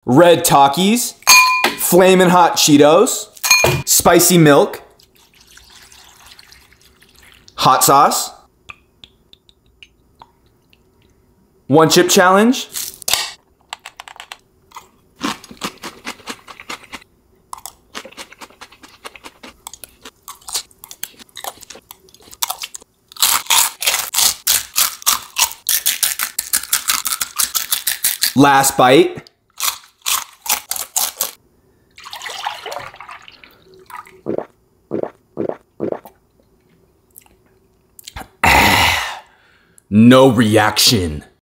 red Takis, flamin' hot Cheetos, spicy milk, hot sauce, one chip challenge, last bite. No reaction.